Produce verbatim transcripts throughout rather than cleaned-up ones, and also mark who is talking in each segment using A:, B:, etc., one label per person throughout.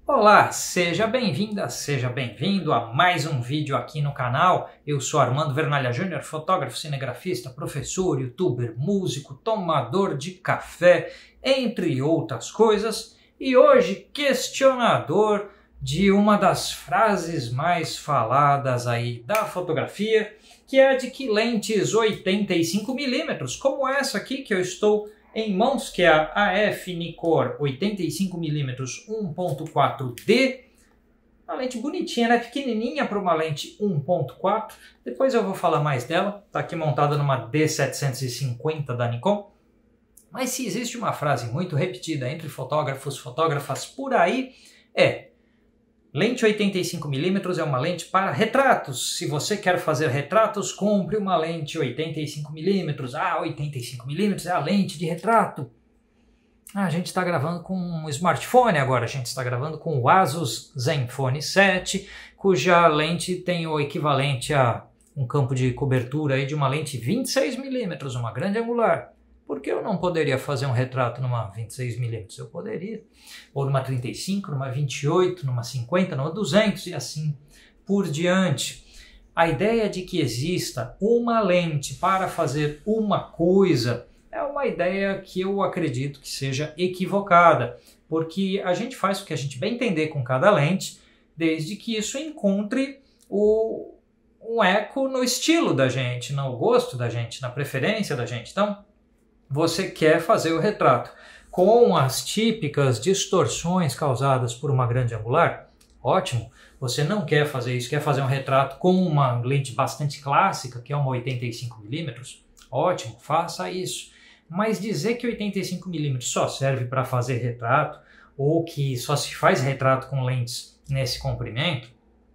A: Olá, seja bem-vinda, seja bem-vindo a mais um vídeo aqui no canal. Eu sou Armando Vernalha Júnior, fotógrafo, cinegrafista, professor, youtuber, músico, tomador de café, entre outras coisas. E hoje, questionador de uma das frases mais faladas aí da fotografia, que é de que lentes oitenta e cinco milímetros, como essa aqui que eu estou em mãos, que é a A F Nikkor oitenta e cinco milímetros um ponto quatro D, uma lente bonitinha, né? Pequenininha para uma lente um ponto quatro, depois eu vou falar mais dela, está aqui montada numa D setecentos e cinquenta da Nikon. Mas se existe uma frase muito repetida entre fotógrafos, fotógrafas por aí, é: lente oitenta e cinco milímetros é uma lente para retratos. Se você quer fazer retratos, compre uma lente oitenta e cinco milímetros. Ah, oitenta e cinco milímetros é a lente de retrato. Ah, a gente está gravando com um smartphone agora. A gente está gravando com o Asus Zenfone sete, cuja lente tem o equivalente a um campo de cobertura aí de uma lente vinte e seis milímetros, uma grande angular. Por que eu não poderia fazer um retrato numa vinte e seis milímetros? Eu poderia. Ou numa trinta e cinco, numa vinte e oito, numa cinquenta, numa duzentos e assim por diante. A ideia de que exista uma lente para fazer uma coisa é uma ideia que eu acredito que seja equivocada, porque a gente faz o que a gente bem entender com cada lente, desde que isso encontre o, um eco no estilo da gente, no gosto da gente, na preferência da gente. Então, você quer fazer o retrato com as típicas distorções causadas por uma grande angular? Ótimo. Você não quer fazer isso, quer fazer um retrato com uma lente bastante clássica, que é uma oitenta e cinco milímetros? Ótimo, faça isso. Mas dizer que oitenta e cinco milímetros só serve para fazer retrato, ou que só se faz retrato com lentes nesse comprimento,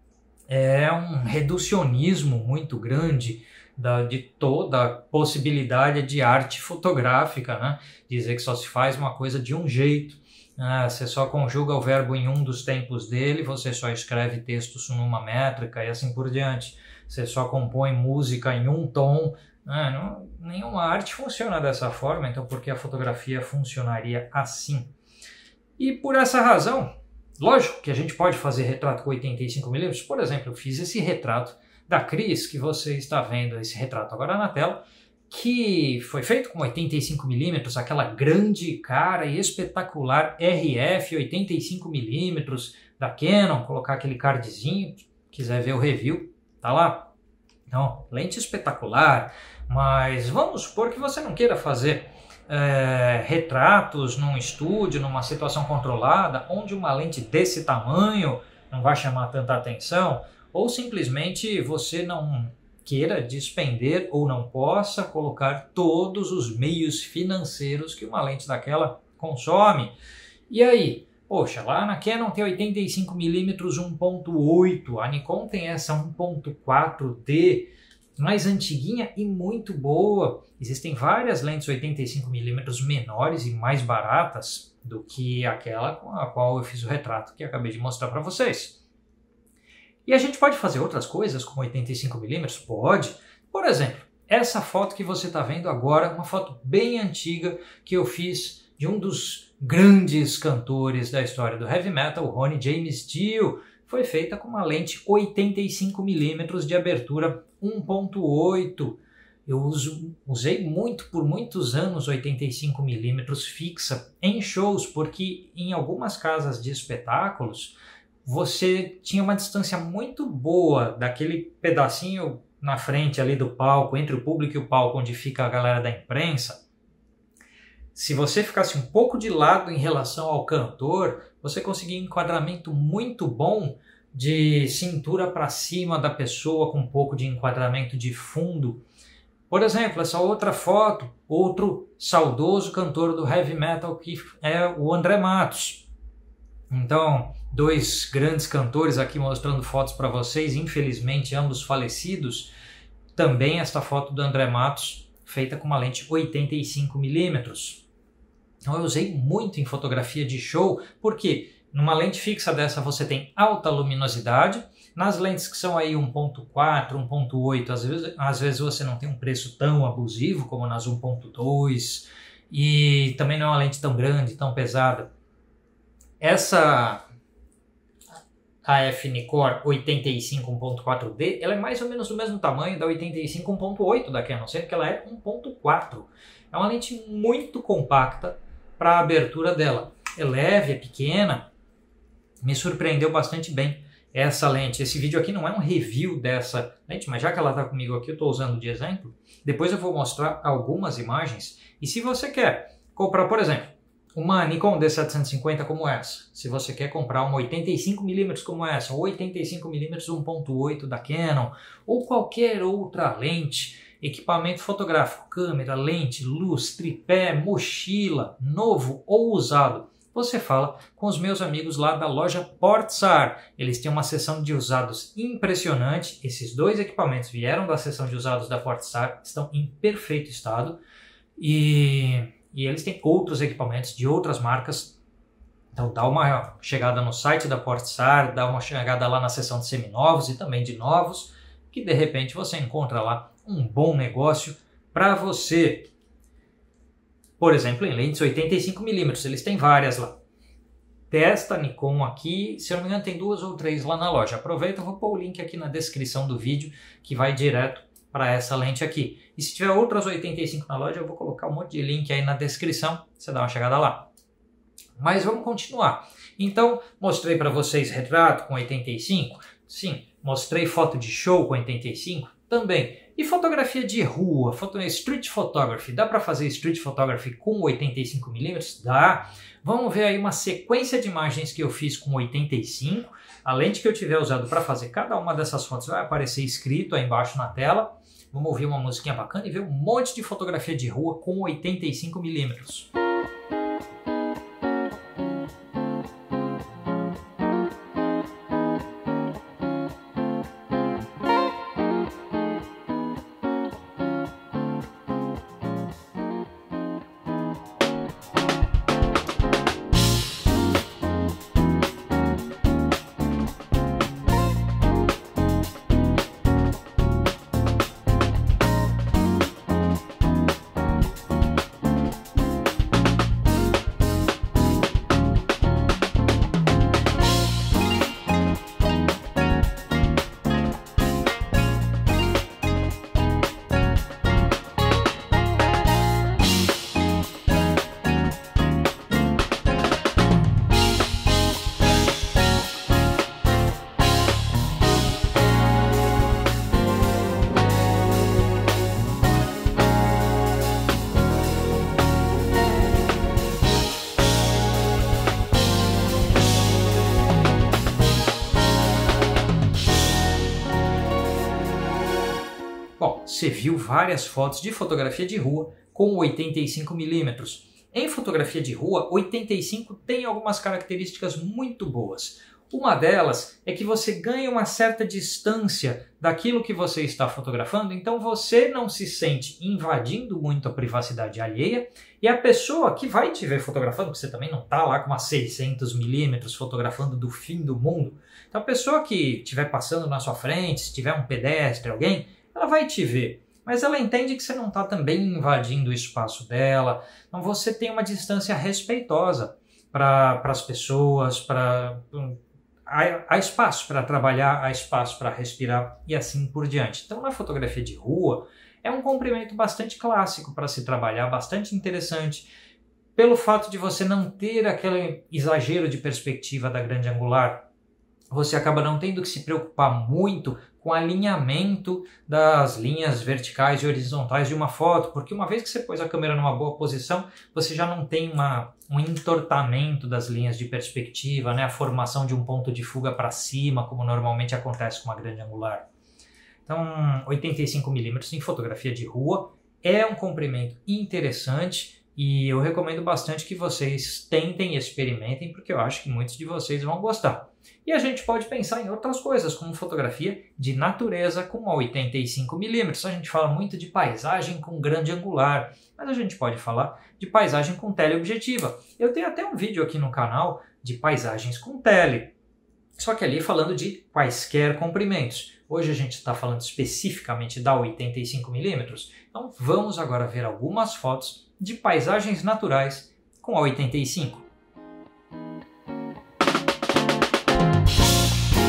A: é um reducionismo muito grande Da, de toda a possibilidade de arte fotográfica, né? Dizer que só se faz uma coisa de um jeito, né? Você só conjuga o verbo em um dos tempos dele, você só escreve textos numa métrica e assim por diante. Você só compõe música em um tom, né? Não, nenhuma arte funciona dessa forma, então por que a fotografia funcionaria assim? E por essa razão, lógico que a gente pode fazer retrato com oitenta e cinco milímetros, por exemplo, eu fiz esse retrato da Cris, que você está vendo esse retrato agora na tela, que foi feito com oitenta e cinco milímetros, aquela grande cara e espetacular R F oitenta e cinco milímetros da Canon, colocar aquele cardzinho, quiser ver o review, tá lá. Então, lente espetacular, mas vamos supor que você não queira fazer é, retratos num estúdio, numa situação controlada, onde uma lente desse tamanho não vai chamar tanta atenção, ou simplesmente você não queira despender ou não possa colocar todos os meios financeiros que uma lente daquela consome. E aí? Poxa, lá na Canon tem oitenta e cinco milímetros um ponto oito, a Nikon tem essa um ponto quatro D, mais antiguinha e muito boa. Existem várias lentes oitenta e cinco milímetros menores e mais baratas do que aquela com a qual eu fiz o retrato que acabei de mostrar para vocês. E a gente pode fazer outras coisas com oitenta e cinco milímetros? Pode. Por exemplo, essa foto que você está vendo agora, uma foto bem antiga que eu fiz de um dos grandes cantores da história do heavy metal, Ronnie James Dio, foi feita com uma lente oitenta e cinco milímetros de abertura um ponto oito. Eu uso, usei muito, por muitos anos, oitenta e cinco milímetros fixa em shows, porque em algumas casas de espetáculos você tinha uma distância muito boa daquele pedacinho na frente ali do palco, entre o público e o palco, onde fica a galera da imprensa. Se você ficasse um pouco de lado em relação ao cantor, você conseguia um enquadramento muito bom de cintura para cima da pessoa, com um pouco de enquadramento de fundo. Por exemplo, essa outra foto, outro saudoso cantor do heavy metal, que é o André Matos. Então, dois grandes cantores aqui mostrando fotos para vocês, infelizmente ambos falecidos. Também esta foto do André Matos, feita com uma lente oitenta e cinco milímetros. Então eu usei muito em fotografia de show, porque numa lente fixa dessa você tem alta luminosidade. Nas lentes que são aí um ponto quatro, um ponto oito, às vezes, às vezes você não tem um preço tão abusivo como nas um ponto dois, e também não é uma lente tão grande, tão pesada. Essa a F Nikkor oitenta e cinco um ponto quatro D, ela é mais ou menos do mesmo tamanho da oitenta e cinco um ponto oito da Canon, sendo que ela é um ponto quatro. É uma lente muito compacta para a abertura dela. É leve, é pequena, me surpreendeu bastante bem essa lente. Esse vídeo aqui não é um review dessa lente, mas já que ela está comigo aqui, eu estou usando de exemplo. Depois eu vou mostrar algumas imagens. E se você quer comprar, por exemplo, uma Nikon D setecentos e cinquenta como essa, se você quer comprar uma oitenta e cinco milímetros como essa, ou oitenta e cinco milímetros um ponto oito da Canon, ou qualquer outra lente, equipamento fotográfico, câmera, lente, luz, tripé, mochila, novo ou usado, você fala com os meus amigos lá da loja Portsar. Eles têm uma seção de usados impressionante. Esses dois equipamentos vieram da seção de usados da Portsar, estão em perfeito estado. E, e eles têm outros equipamentos de outras marcas. Então dá uma chegada no site da Portsar, dá uma chegada lá na seção de seminovos e também de novos, que de repente você encontra lá um bom negócio para você. Por exemplo, em lentes oitenta e cinco milímetros, eles têm várias lá. Desta Nikon aqui, se eu não me engano, tem duas ou três lá na loja. Aproveita, eu vou pôr o link aqui na descrição do vídeo, que vai direto para essa lente aqui. E se tiver outras oitenta e cinco na loja, eu vou colocar um monte de link aí na descrição, você dá uma chegada lá. Mas vamos continuar. Então, mostrei para vocês retrato com oitenta e cinco? Sim. Mostrei foto de show com oitenta e cinco? Também. E fotografia de rua, foto, street photography, dá para fazer street photography com oitenta e cinco milímetros? Dá. Vamos ver aí uma sequência de imagens que eu fiz com oitenta e cinco. A lente que eu tiver usado para fazer cada uma dessas fotos vai aparecer escrito aí embaixo na tela. Vamos ouvir uma musiquinha bacana e ver um monte de fotografia de rua com oitenta e cinco milímetros. Bom, você viu várias fotos de fotografia de rua com oitenta e cinco milímetros. Em fotografia de rua, oitenta e cinco tem algumas características muito boas. Uma delas é que você ganha uma certa distância daquilo que você está fotografando, então você não se sente invadindo muito a privacidade alheia, e a pessoa que vai te ver fotografando, porque você também não está lá com uma seiscentos milímetros fotografando do fim do mundo, então a pessoa que estiver passando na sua frente, se tiver um pedestre, alguém, ela vai te ver, mas ela entende que você não está também invadindo o espaço dela, então você tem uma distância respeitosa para as pessoas, para... Há, há espaço para trabalhar, há espaço para respirar e assim por diante. Então, na fotografia de rua, é um comprimento bastante clássico para se trabalhar, bastante interessante, pelo fato de você não ter aquele exagero de perspectiva da grande angular. Você acaba não tendo que se preocupar muito com o alinhamento das linhas verticais e horizontais de uma foto, porque uma vez que você pôs a câmera numa boa posição, você já não tem uma, um entortamento das linhas de perspectiva, né? A formação de um ponto de fuga para cima, como normalmente acontece com uma grande angular. Então, oitenta e cinco milímetros em fotografia de rua é um comprimento interessante e eu recomendo bastante que vocês tentem e experimentem, porque eu acho que muitos de vocês vão gostar. E a gente pode pensar em outras coisas, como fotografia de natureza com oitenta e cinco milímetros. A gente fala muito de paisagem com grande angular, mas a gente pode falar de paisagem com teleobjetiva. Eu tenho até um vídeo aqui no canal de paisagens com tele, só que ali falando de quaisquer comprimentos. Hoje a gente está falando especificamente da oitenta e cinco milímetros, então vamos agora ver algumas fotos de paisagens naturais com a oitenta e cinco.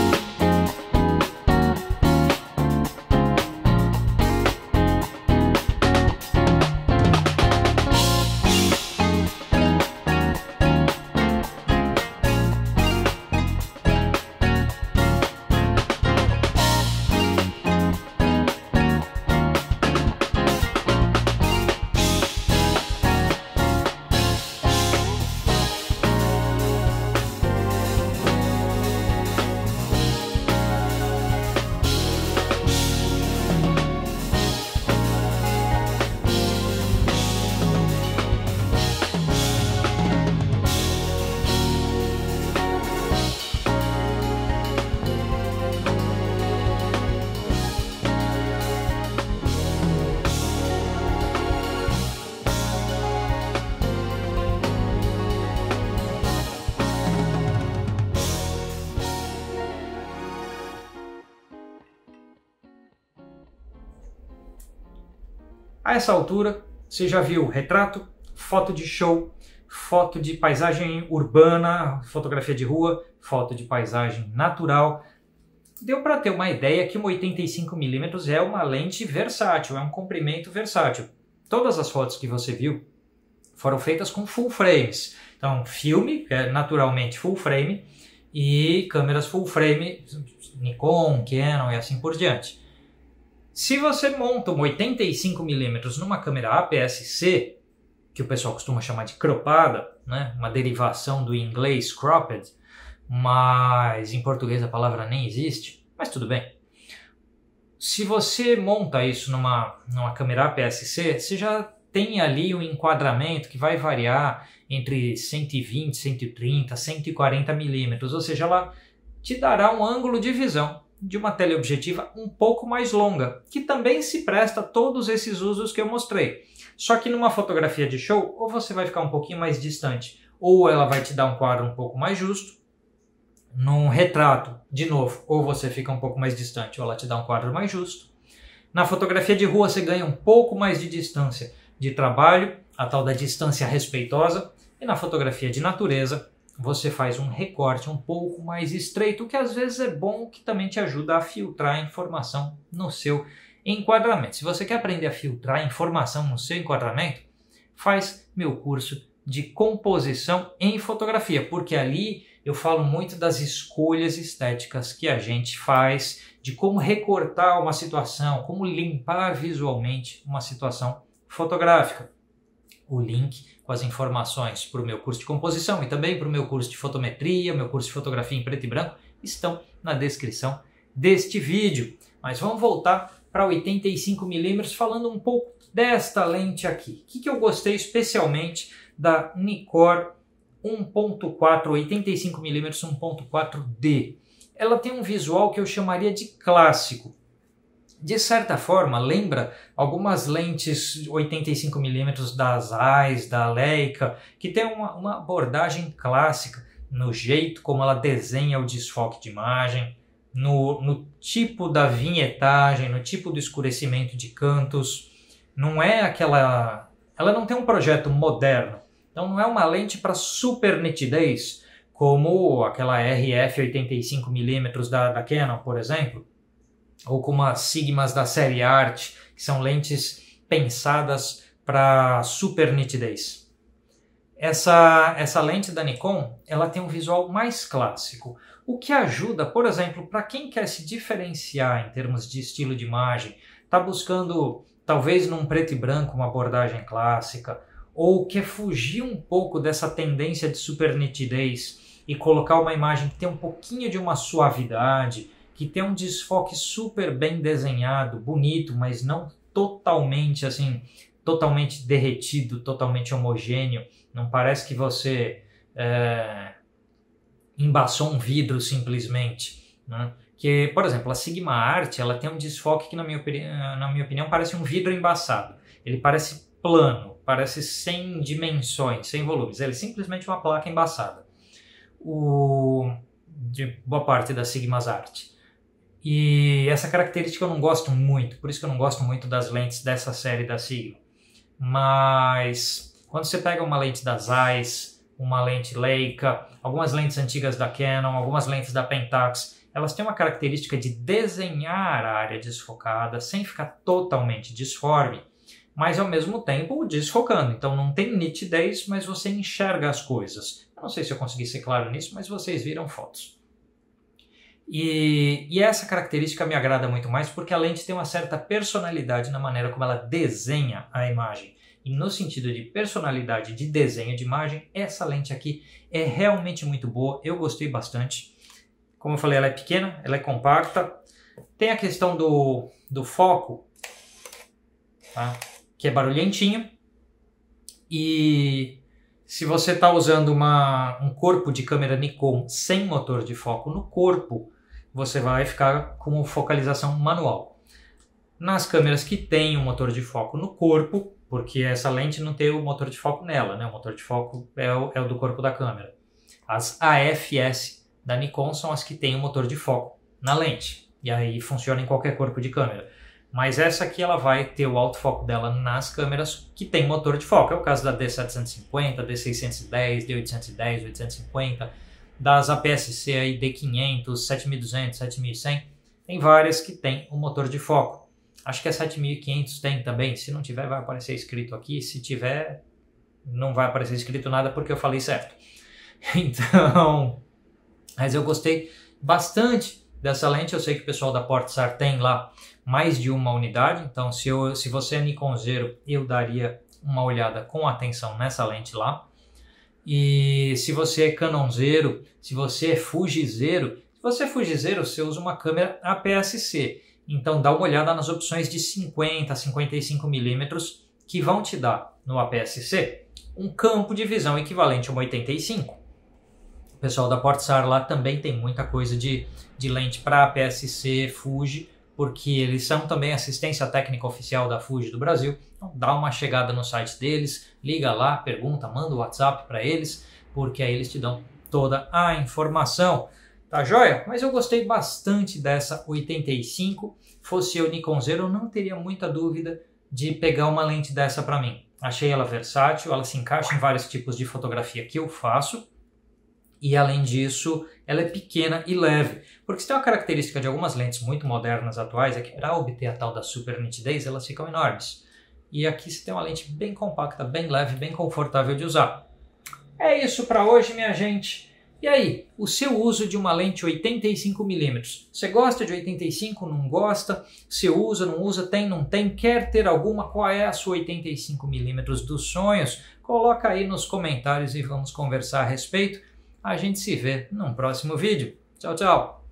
A: A essa altura, você já viu retrato, foto de show, foto de paisagem urbana, fotografia de rua, foto de paisagem natural. Deu para ter uma ideia que uma oitenta e cinco milímetros é uma lente versátil, é um comprimento versátil. Todas as fotos que você viu foram feitas com full frames. Então, filme, é naturalmente full frame, e câmeras full frame, Nikon, Canon e assim por diante. Se você monta um oitenta e cinco milímetros numa câmera A P S C, que o pessoal costuma chamar de cropada, né? Uma derivação do inglês cropped, mas em português a palavra nem existe, mas tudo bem. Se você monta isso numa, numa câmera A P S C, você já tem ali um enquadramento que vai variar entre cento e vinte, cento e trinta, cento e quarenta milímetros, ou seja, ela te dará um ângulo de visão de uma teleobjetiva um pouco mais longa, que também se presta a todos esses usos que eu mostrei. Só que numa fotografia de show, ou você vai ficar um pouquinho mais distante, ou ela vai te dar um quadro um pouco mais justo. Num retrato, de novo, ou você fica um pouco mais distante, ou ela te dá um quadro mais justo. Na fotografia de rua, você ganha um pouco mais de distância de trabalho, a tal da distância respeitosa. E na fotografia de natureza, você faz um recorte um pouco mais estreito, que às vezes é bom, que também te ajuda a filtrar a informação no seu enquadramento. Se você quer aprender a filtrar informação no seu enquadramento, faz meu curso de composição em fotografia, porque ali eu falo muito das escolhas estéticas que a gente faz, de como recortar uma situação, como limpar visualmente uma situação fotográfica. O link com as informações para o meu curso de composição e também para o meu curso de fotometria, meu curso de fotografia em preto e branco, estão na descrição deste vídeo. Mas vamos voltar para oitenta e cinco milímetros falando um pouco desta lente aqui. O que, que eu gostei especialmente da Nikkor um ponto quatro, oitenta e cinco milímetros um ponto quatro D? Ela tem um visual que eu chamaria de clássico. De certa forma, lembra algumas lentes oitenta e cinco milímetros das Zeiss, da Leica, que tem uma, uma abordagem clássica no jeito como ela desenha o desfoque de imagem, no, no tipo da vinhetagem, no tipo do escurecimento de cantos. Não é aquela... Ela não tem um projeto moderno, então não é uma lente para super nitidez, como aquela R F oitenta e cinco milímetros da, da Canon, por exemplo, ou como as Sigmas da série Art, que são lentes pensadas para super nitidez. Essa, essa lente da Nikon, ela tem um visual mais clássico, o que ajuda, por exemplo, para quem quer se diferenciar em termos de estilo de imagem, está buscando talvez num preto e branco uma abordagem clássica, ou quer fugir um pouco dessa tendência de super nitidez e colocar uma imagem que tem um pouquinho de uma suavidade, que tem um desfoque super bem desenhado, bonito, mas não totalmente assim, totalmente derretido, totalmente homogêneo. Não parece que você é, embaçou um vidro simplesmente, né? Que, por exemplo, a Sigma Art, ela tem um desfoque que, na minha, na minha opinião, parece um vidro embaçado. Ele parece plano, parece sem dimensões, sem volumes. Ele é simplesmente uma placa embaçada. O, de boa parte da Sigma Art. E essa característica eu não gosto muito, por isso que eu não gosto muito das lentes dessa série da Sigma. Mas quando você pega uma lente da Zeiss, uma lente Leica, algumas lentes antigas da Canon, algumas lentes da Pentax, elas têm uma característica de desenhar a área desfocada sem ficar totalmente disforme, mas ao mesmo tempo desfocando. Então não tem nitidez, mas você enxerga as coisas. Eu não sei se eu consegui ser claro nisso, mas vocês viram fotos. E, e essa característica me agrada muito mais porque a lente tem uma certa personalidade na maneira como ela desenha a imagem. E no sentido de personalidade de desenho de imagem, essa lente aqui é realmente muito boa, eu gostei bastante. Como eu falei, ela é pequena, ela é compacta, tem a questão do, do foco, tá? Que é barulhentinho, e se você está usando uma, um corpo de câmera Nikon sem motor de foco no corpo, você vai ficar com focalização manual. Nas câmeras que têm um motor de foco no corpo, porque essa lente não tem o motor de foco nela, né? O motor de foco é o, é o do corpo da câmera. As A F S da Nikon são as que têm o motor de foco na lente, e aí funciona em qualquer corpo de câmera. Mas essa aqui ela vai ter o autofoco dela nas câmeras que tem motor de foco. É o caso da D setecentos e cinquenta, D seiscentos e dez, D oitocentos e dez, oitocentos e cinquenta, das A P S C aí, D quinhentos, sete mil e duzentos, sete mil e cem. Tem várias que tem o motor de foco. Acho que a sete mil e quinhentos tem também. Se não tiver, vai aparecer escrito aqui. Se tiver, não vai aparecer escrito nada porque eu falei certo. Então, mas eu gostei bastante dessa lente. Eu sei que o pessoal da Portsar tem lá mais de uma unidade. Então, se, eu, se você é Nikon Zero, eu daria uma olhada com atenção nessa lente lá. E se você é Canon Zero, se você é Fuji Zero, se você é Fuji Zero, você usa uma câmera A P S C. Então, dá uma olhada nas opções de cinquenta a cinquenta e cinco milímetros que vão te dar no A P S C um campo de visão equivalente a uma oitenta e cinco. O pessoal da Portsar lá também tem muita coisa de, de lente para A P S C, Fuji, porque eles são também assistência técnica oficial da Fuji do Brasil. Então dá uma chegada no site deles, liga lá, pergunta, manda o WhatsApp para eles, porque aí eles te dão toda a informação. Tá joia? Mas eu gostei bastante dessa oitenta e cinco. Fosse eu Nikon Zero, eu não teria muita dúvida de pegar uma lente dessa para mim. Achei ela versátil, ela se encaixa em vários tipos de fotografia que eu faço. E além disso, ela é pequena e leve. Porque se tem uma característica de algumas lentes muito modernas atuais, é que para obter a tal da super nitidez, elas ficam enormes. E aqui você tem uma lente bem compacta, bem leve, bem confortável de usar. É isso para hoje, minha gente. E aí, o seu uso de uma lente oitenta e cinco milímetros? Você gosta de oitenta e cinco, não gosta? Você usa, não usa, tem, não tem? Quer ter alguma? Qual é a sua oitenta e cinco milímetros dos sonhos? Coloca aí nos comentários e vamos conversar a respeito. A gente se vê num próximo vídeo. Tchau, tchau!